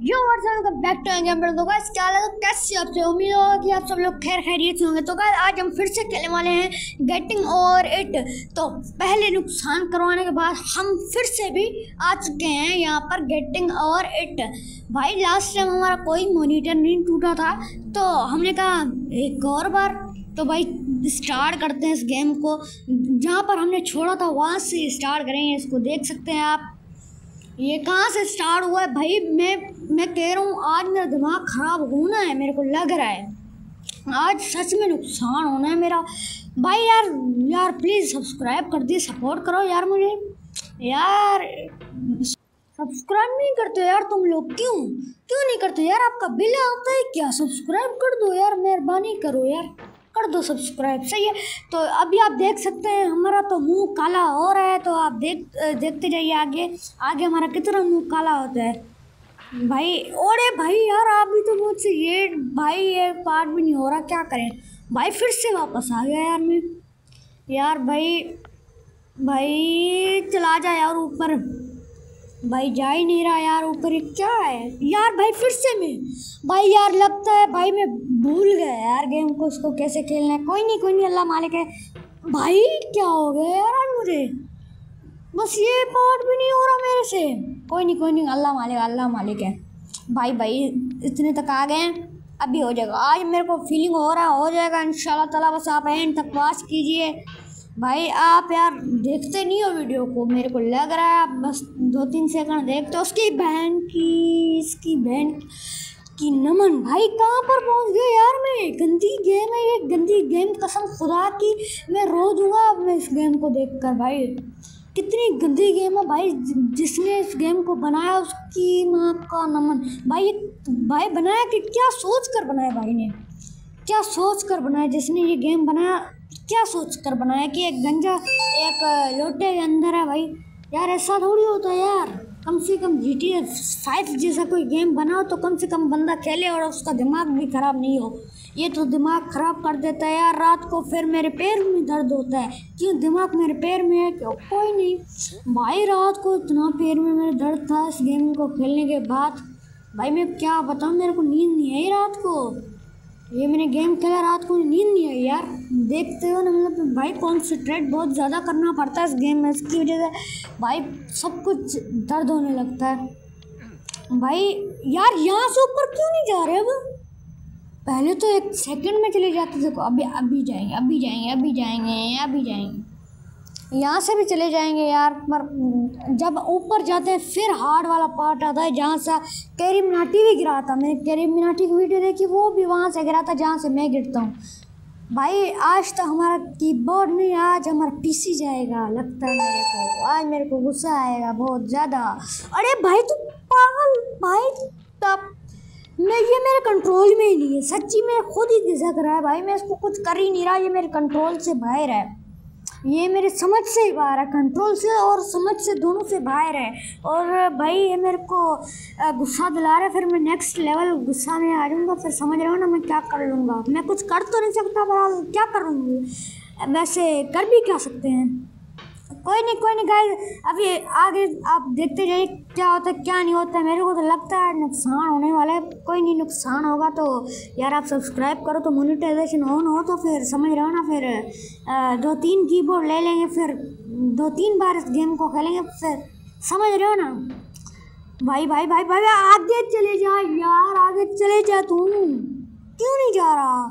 Yo what's up back to example. तो guys क्या हाल है, तो कैसे आपसे उम्मीद होगा कि आप सब लोग खैर खैरियत से होंगे। तो गाइस आज हम फिर से खेलने वाले हैं गेटिंग ओवर इट। तो पहले नुकसान करवाने के बाद हम फिर से भी आ चुके हैं यहाँ पर गेटिंग ओवर इट। भाई लास्ट टाइम हमारा कोई मॉनिटर नहीं टूटा था, तो हमने कहा एक और बार। तो भाई स्टार्ट करते हैं इस गेम को, जहाँ पर हमने छोड़ा था वहाँ से स्टार्ट करेंगे। इसको देख सकते हैं आप, ये कहाँ से स्टार्ट हुआ है। भाई मैं कह रहा हूँ आज मेरा दिमाग ख़राब होना है, मेरे को लग रहा है आज सच में नुकसान होना है मेरा। भाई यार प्लीज़ सब्सक्राइब कर दिए, सपोर्ट करो यार मुझे। यार सब्सक्राइब नहीं करते यार तुम लोग, क्यों नहीं करते यार? आपका बिल आता है क्या? सब्सक्राइब कर दो यार, मेहरबानी करो यार, कर दो सब्सक्राइब। सही है। तो अभी आप देख सकते हैं हमारा तो मुंह काला हो रहा है, तो आप देखते जाइए आगे हमारा कितना मुंह काला होता है भाई। ओरे भाई यार आप भी तो मुझसे ये पार्ट भी नहीं हो रहा, क्या करें भाई? फिर से वापस आ गया यार मैं। यार भाई चला जा यार ऊपर। भाई जा ही नहीं रहा यार ऊपर, क्या है यार? भाई फिर से मैं भाई यार लगता है भाई मैं भूल गया यार गेम को, उसको कैसे खेलना है। कोई नहीं अल्लाह मालिक है। भाई क्या हो गया यार आज मुझे? बस ये पार्ट भी नहीं हो रहा मेरे से। कोई नहीं अल्लाह मालिक है। भाई इतने तक आ गए हैं, अभी हो जाएगा। आज मेरे को फीलिंग हो रहा हो जाएगा इंशाल्लाह ताला। बस आप एंड तक वॉच कीजिए भाई। आप यार देखते नहीं हो वीडियो को, मेरे को लग रहा है आप बस 2-3 सेकंड देखते हो। इसकी बहन की नमन। भाई कहाँ पर पहुँच गए यार मैं? गंदी गेम है ये, गंदी गेम, कसम खुदा की मैं रो दूँगा अब मैं इस गेम को देखकर। भाई कितनी गंदी गेम है भाई। जिसने इस गेम को बनाया उसकी माँ का नमन। भाई बनाया कि क्या सोच कर बनाया भाई ने, क्या सोच कर बनाया जिसने ये गेम बनाया, क्या सोच कर बनाया कि एक गंजा एक लोटे के अंदर है। भाई यार ऐसा थोड़ी होता है यार। कम से कम GTA 5 जैसा कोई गेम बनाओ तो कम से कम बंदा खेले और उसका दिमाग भी ख़राब नहीं हो। ये तो दिमाग ख़राब कर देता है यार। रात को फिर मेरे पैर में दर्द होता है। क्यों दिमाग मेरे पैर में है? क्यों? कोई नहीं भाई, रात को इतना पैर में मेरे दर्द था इस गेम को खेलने के बाद। भाई मैं क्या बताऊँ, मेरे को नींद नहीं आई रात को। ये मैंने गेम खेला रात को, नींद नहीं आई यार। देखते हो ना, मतलब भाई कॉन्सेंट्रेट बहुत ज़्यादा करना पड़ता है इस गेम में। इसकी वजह से भाई सब कुछ दर्द होने लगता है। भाई यार यहाँ से ऊपर क्यों नहीं जा रहे? अब पहले तो 1 सेकंड में चले जाते थे। अभी जाएंगे यहाँ से भी चले जाएंगे यार। पर जब ऊपर जाते हैं फिर हार्ड वाला पार्ट आता है, जहाँ से कैरी मिनाटी भी गिरा था। मैंने कैरी मिनाटी की वीडियो देखी, वो भी वहाँ से गिरा था जहाँ से मैं गिरता हूँ। भाई आज तो हमारा कीबोर्ड नहीं, आज हमारा PC जाएगा लगता है मेरे को। आज मेरे को गुस्सा आएगा बहुत ज़्यादा। अरे भाई तू पागल भाई, तब ये मेरे कंट्रोल में ही नहीं है। सच्ची में खुद ही खिसक रहा है भाई। मैं इसको कुछ कर ही नहीं रहा, ये मेरे कंट्रोल से बाहर है। ये मेरे समझ से ही बाहर है, कंट्रोल से और समझ से दोनों से बाहर है। और भाई ये मेरे को गुस्सा दिला रहा है। फिर मैं नेक्स्ट लेवल गुस्सा में आ जाऊँगा, फिर समझ रहे हो ना मैं क्या कर लूँगा। मैं कुछ कर तो नहीं सकता, पर क्या करूँगी? वैसे कर भी क्या सकते हैं। कोई नहीं गाइस, अभी आगे आप देखते जाइए क्या होता है क्या नहीं होता है। मेरे को तो लगता है नुकसान होने वाला है। कोई नहीं, नुकसान होगा तो यार आप सब्सक्राइब करो तो मोनेटाइजेशन ऑन हो तो फिर समझ रहे हो ना। फिर 2-3 कीबोर्ड ले लेंगे, फिर 2-3 बार इस गेम को खेलेंगे, फिर समझ रहे हो ना। भाई आगे चले जा यार, आगे चले जा। तू क्यों नहीं जा रहा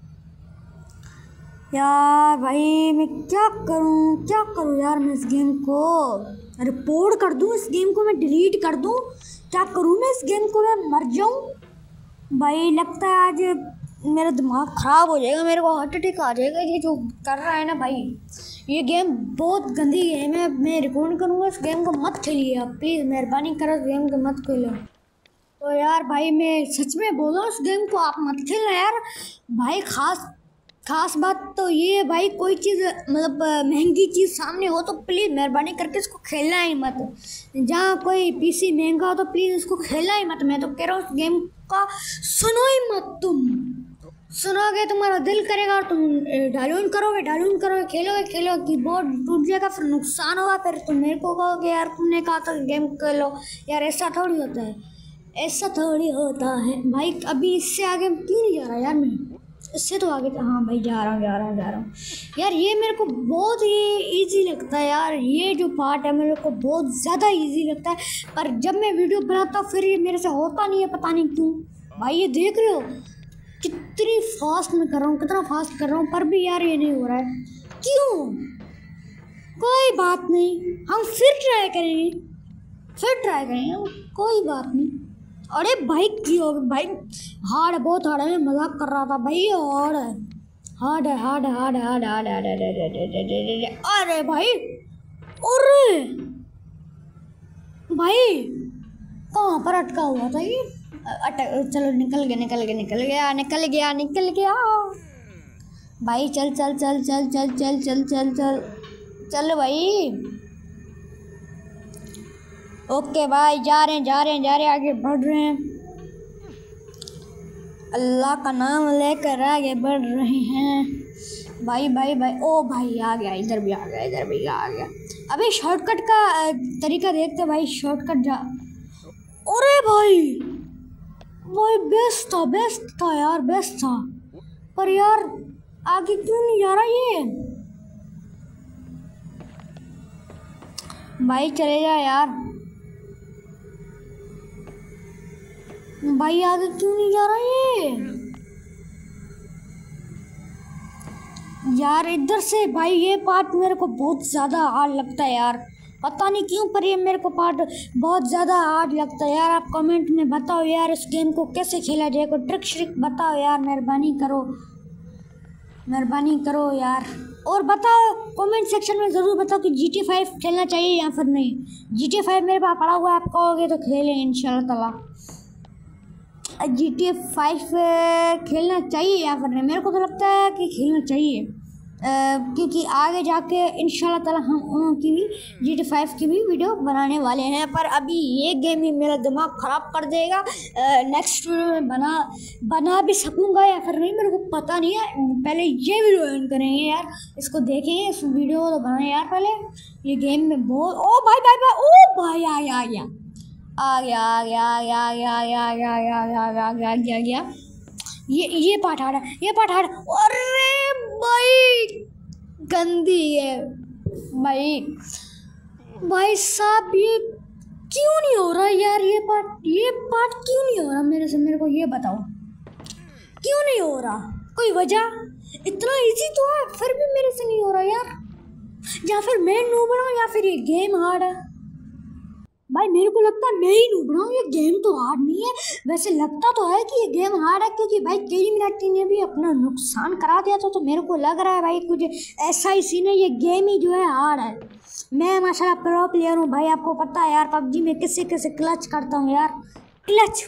यार? भाई मैं क्या करूं यार? मैं इस गेम को रिपोर्ट कर दूं, इस गेम को मैं डिलीट कर दूं, क्या करूं मैं? इस गेम को मैं मर जाऊं? भाई लगता है आज मेरा दिमाग ख़राब हो जाएगा, मेरे को हार्ट अटैक आ जाएगा। ये जो कर रहा है ना भाई, ये गेम बहुत गंदी गेम है। मैं रिकॉर्ड करूँगा, इस गेम को मत खेलिए आप प्लीज़, मेहरबानी करो इस गेम को मत खेलो। तो यार भाई मैं सच में बोल रहा हूँ, इस गेम को आप मत खेलना यार। भाई खास बात तो ये है भाई, कोई चीज़ मतलब महंगी चीज़ सामने हो तो प्लीज़ मेहरबानी करके इसको खेलना ही मत। जहाँ कोई PC महंगा हो तो प्लीज़ इसको खेलना ही मत। मैं तो कह रहा हूँ उस गेम का सुनो ही मत। तुम सुनोगे तुम्हारा दिल करेगा और तुम डाउनलोड करोगे, खेलोगे, कीबोर्ड टूट जाएगा, फिर नुकसान होगा। फिर तुम मेरे को कहोगे यार तुमने कहा था गेम खेलो। यार ऐसा थोड़ी होता है। ऐसा थोड़ी होता है भाई। अभी इससे आगे क्यों नहीं जा रहा यार मैं, इससे तो आगे। हाँ भाई जा रहा हूँ यार। ये मेरे को बहुत ही इजी लगता है यार, ये जो पार्ट है मेरे को बहुत ज़्यादा इजी लगता है। पर जब मैं वीडियो बनाता हूँ फिर ये मेरे से होता नहीं है, पता नहीं क्यों। भाई ये देख रहे हो कितनी फास्ट मैं कर रहा हूँ, कितना फास्ट कर रहा हूँ, पर भी यार ये नहीं हो रहा है, क्यों? कोई बात नहीं, हम फिर ट्राई करेंगे, कोई बात नहीं। अरे भाई क्यों भाई, हार्ड है, बहुत हार्ड है, मैं मजाक कर रहा था भाई। हार्ड है। अरे भाई, अरे भाई कहाँ पर अटका हुआ था ये? चलो निकल गया भाई। चल भाई। ओके भाई, जा रहे हैं, आगे बढ़ रहे हैं, अल्लाह का नाम लेकर आगे बढ़ रहे हैं भाई। ओ भाई आ गया, इधर भी आ गया। अबे शॉर्टकट का तरीका देखते भाई, शॉर्टकट जा। अरे भाई बेस्ट था यार, बेस्ट था। पर यार आगे क्यों नहीं जा रहा ये? भाई चले जा यार, भाई आगे क्यों नहीं जा रहा ये यार? इधर से भाई ये पार्ट मेरे को बहुत ज़्यादा हार्ड लगता है यार, पता नहीं क्यों, पर ये मेरे को पार्ट बहुत ज़्यादा हार्ड लगता है यार। आप कमेंट में बताओ यार इस गेम को कैसे खेला जाए, कोई ट्रिक श्रिक बताओ यार, मेहरबानी करो यार। और बताओ कमेंट सेक्शन में ज़रूर बताओ कि GTA 5 खेलना चाहिए या फिर नहीं। GTA 5 मेरे पास पड़ा हुआ है, आप कहोगे तो खेलें इंशाल्लाह ताला। GTA 5 खेलना चाहिए या फिर नहीं? मेरे को तो लगता है कि खेलना चाहिए, क्योंकि आगे जाके इंशाल्लाह ताला हम उनकी भी GTA 5 की भी वीडियो बनाने वाले हैं। पर अभी ये गेम ही मेरा दिमाग ख़राब कर देगा। नेक्स्ट वीडियो में बना भी सकूँगा या फिर नहीं, मेरे को पता नहीं है। पहले ये वीडियो एंड करेंगे यार, इसको देखेंगे, इस वीडियो को तो बनाए यार पहले। ये गेम में बहुत ओ भाई ओ भाई आ गया। ये पार्ट हार्ड है, अरे भाई गंदी है भाई साहब। ये क्यों नहीं हो रहा यार? ये पार्ट क्यों नहीं हो रहा मेरे को ये बताओ, क्यों नहीं हो रहा? कोई वजह? इतना इजी तो है फिर भी मेरे से नहीं हो रहा यार। या फिर मैं नूब हूँ या फिर ये गेम हार्ड है। भाई मेरे को लगता है मैं ही नूब हूँ, ये गेम तो हार्ड नहीं है। वैसे लगता तो है कि ये गेम हार्ड है, क्योंकि भाई केरी मिनाटी ने भी अपना नुकसान करा दिया था। तो मेरे को लग रहा है भाई कुछ ऐसा ही सीन है, ये गेम ही जो है हार्ड है। मैं माशाल्लाह प्रो प्लेयर हूँ भाई, आपको पता है यार पबजी में किससे क्लच करता हूँ यार। क्लच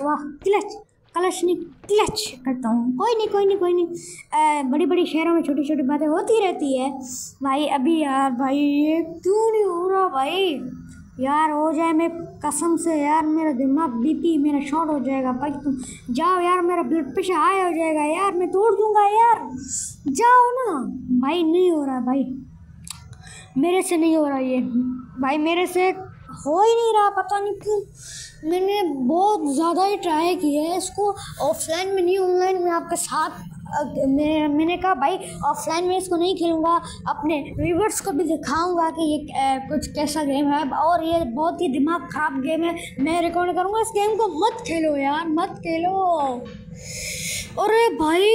करता हूँ। कोई नहीं। बड़ी बड़ी शहरों में छोटी छोटी बातें होती रहती है भाई। अभी यार भाई ये क्यों नहीं हो रहा भाई? यार हो जाए, मैं कसम से यार मेरा दिमाग BP मेरा शॉर्ट हो जाएगा भाई। तुम जाओ यार, मेरा ब्लड प्रेशर हाई हो जाएगा यार, मैं तोड़ दूंगा यार, जाओ ना भाई। नहीं हो रहा भाई, मेरे से नहीं हो रहा ये भाई, मेरे से हो ही नहीं रहा, पता नहीं क्यों। मैंने बहुत ज़्यादा ही ट्राई किया है इसको, ऑफलाइन में नहीं ऑनलाइन में आपके साथ। मैंने कहा भाई ऑफलाइन में इसको नहीं खेलूँगा, अपने व्यूअर्स को भी दिखाऊंगा कि ये कुछ कैसा गेम है, और ये बहुत ही दिमाग ख़राब गेम है। मैं रिकॉर्ड करूँगा इस गेम को, मत खेलो यार, मत खेलो। अरे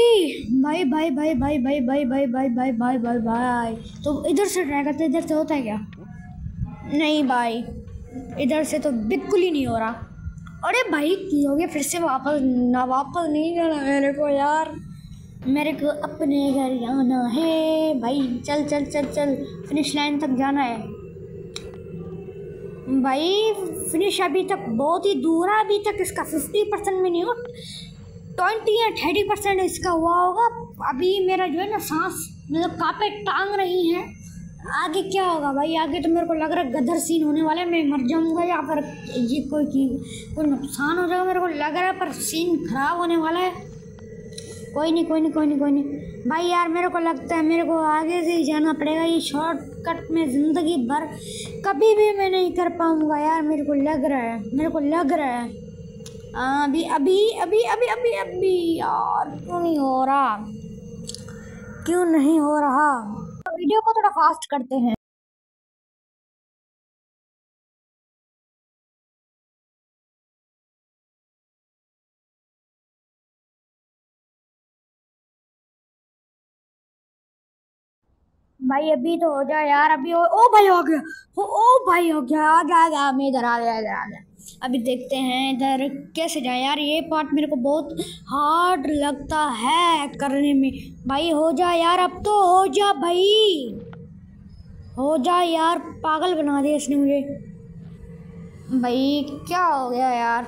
भाई तो इधर से ट्राई करते, इधर से होता है क्या? नहीं भाई, इधर से तो बिल्कुल ही नहीं हो रहा। अरे भाई की हो गया, फिर से वापस नहीं जाना मेरे को यार, मेरे को अपने घर जाना है भाई। चल फिनिश लाइन तक जाना है भाई। फिनिश अभी तक बहुत ही दूर है, अभी तक इसका 50% में नहीं हो, 20 या 30% इसका हुआ होगा। अभी मेरा जो है ना सांस मतलब कांपे टांग रही है। आगे क्या होगा भाई? आगे तो मेरे को लग रहा है गदर सीन होने वाला है, मैं मर जाऊंगा या फिर ये कोई नुकसान हो जाएगा मेरे को लग रहा है, पर सीन खराब होने वाला है। कोई नहीं भाई यार, मेरे को लगता है मेरे को आगे से ही जाना पड़ेगा। ये शॉर्टकट में ज़िंदगी भर कभी भी मैं नहीं कर पाऊँगा यार, मेरे को लग रहा है। अभी अभी अभी अभी अभी अभी यार क्यों नहीं हो रहा, क्यों नहीं हो रहा। वीडियो को थोड़ा फास्ट करते हैं। भाई अभी तो हो जाए यार, अभी ओ भाई हो गया, ओ भाई हो गया, आ गया आ गया, मैं इधर आ गया, इधर आ गया। अभी देखते हैं इधर कैसे जाए यार, ये पार्ट मेरे को बहुत हार्ड लगता है करने में। भाई हो जा यार, अब तो हो जा भाई, हो जा यार, पागल बना दिया इसने मुझे। भाई क्या हो गया यार।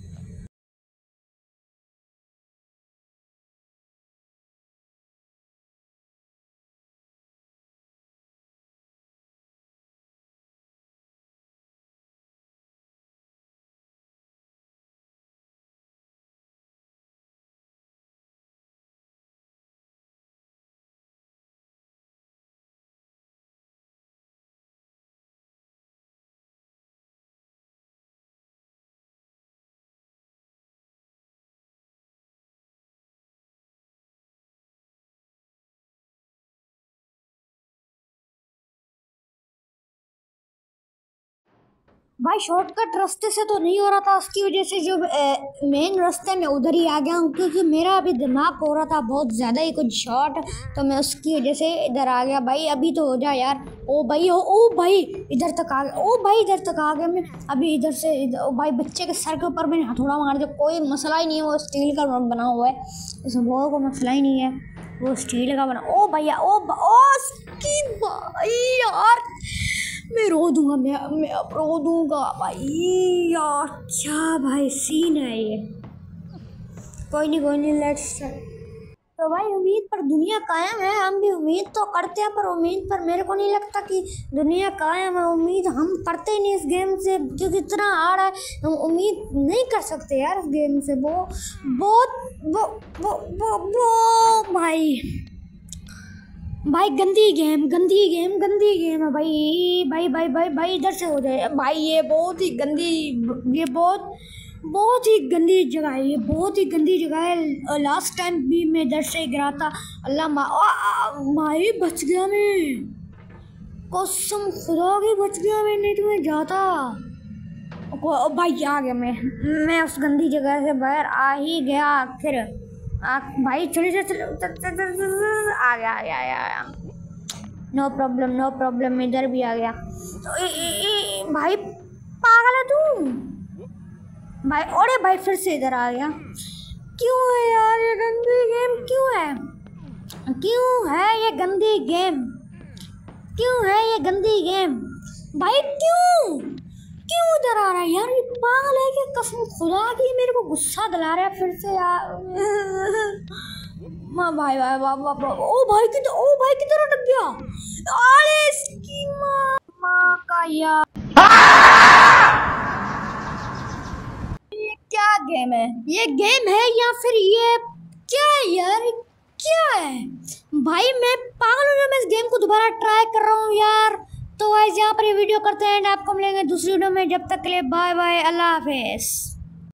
भाई शॉर्टकट रास्ते से तो नहीं हो रहा था, उसकी वजह से जो मेन रास्ते में उधर ही आ गया हूँ, क्योंकि मेरा अभी दिमाग हो रहा था बहुत ज़्यादा ही कुछ शॉर्ट, तो मैं उसकी वजह से इधर आ गया। भाई अभी तो हो जा यार, ओ भाई ओ भाई इधर तक आ गया, ओ भाई इधर तक आ गया मैं। अभी इधर से ओ भाई बच्चे के सर के ऊपर मैंने हथौड़ा मार दिया, कोई मसला ही नहीं है, वो स्टील का बना हुआ है, इसमें बहुत कोई मसला ही नहीं है, वो स्टील का बना। ओ भैया ओ भाई यार, मैं रो दूंगा, मैं अब रो दूंगा भाई यार, क्या भाई सीन है ये। कोई नहीं लेट्स। तो भाई उम्मीद पर दुनिया कायम है, हम भी उम्मीद तो करते हैं, पर उम्मीद पर मेरे को नहीं लगता कि दुनिया कायम है। उम्मीद हम करते ही नहीं इस गेम से, क्योंकि इतना हार्ड है, हम उम्मीद नहीं कर सकते यार इस गेम से। वो बहुत वो भाई गंदी गेम है भाई, भाई इधर से हो जाए भाई, ये बहुत ही गंदी, ये बहुत ही गंदी जगह है, ये बहुत ही गंदी जगह है। लास्ट टाइम भी मैं इधर से गिरा था, अल्लाह भाई बच गया मैं, कसम खुदा की बच गया मैं, नहीं तो मैं जाता। भाई आ गया मैं उस गंदी जगह से बाहर आ ही गया आखिर। भाई चले आ गया। नो प्रॉब्लम इधर भी आ गया। तो भाई पागल है तू भाई, अरे भाई फिर से इधर आ गया, क्यों है यार ये गंदी गेम, क्यों है ये गंदी गेम, भाई क्यों इधर आ रहा है यार, ये पागल है कि कसम खुदा की मेरे को गुस्सा दिला रहा है फिर से यार। भाई ओ भाई किधर अटक गया, अरे इसकी माँ का यार, ये क्या गेम है, ये गेम है या फिर ये क्या है यार, क्या है भाई, मैं पागल हूँ, मैं इस गेम को दोबारा ट्राई कर रहा हूँ यार। तो गाइस यहाँ पर ये वीडियो करते हैं, आपको मिलेंगे दूसरी वीडियो में, जब तक के लिए बाय बाय, अल्लाह हाफिज़।